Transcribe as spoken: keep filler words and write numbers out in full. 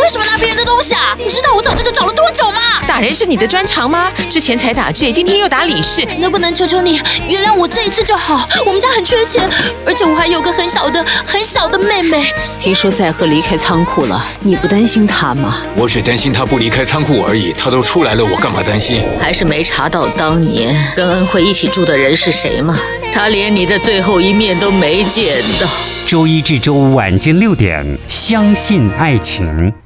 为什么拿别人的东西啊？你知道我找这个找了多久吗？ 打人是你的专长吗？之前才打 J， 今天又打李氏， 能不能求求你原谅我这一次就好？我们家很缺钱，而且我还有个很小的、很小的妹妹。 听说载荷离开仓库了，你不担心她吗？ 我只担心她不离开仓库而已。她都出来了，我干嘛担心？ 还是没查到当年跟恩惠一起住的人是谁吗？他连你的最后一面都没见到。 周一至周五晚间六点，相信爱情。